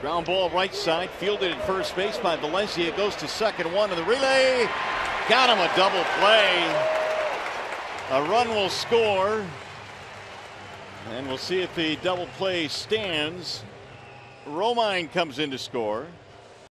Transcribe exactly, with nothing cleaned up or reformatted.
Ground ball right side, fielded at first base by Valencia. Goes to second, one in the relay. Got him a double play. A run will score. And we'll see if the double play stands. Romine comes in to score.